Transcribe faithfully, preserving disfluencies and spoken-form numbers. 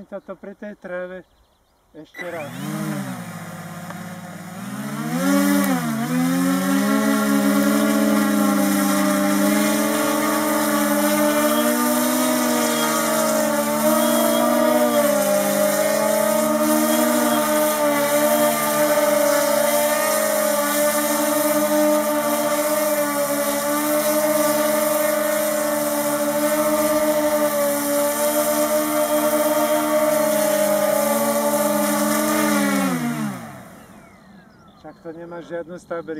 toto pri tej tráve ešte raz. Však to nemá žiadnu stabilitu.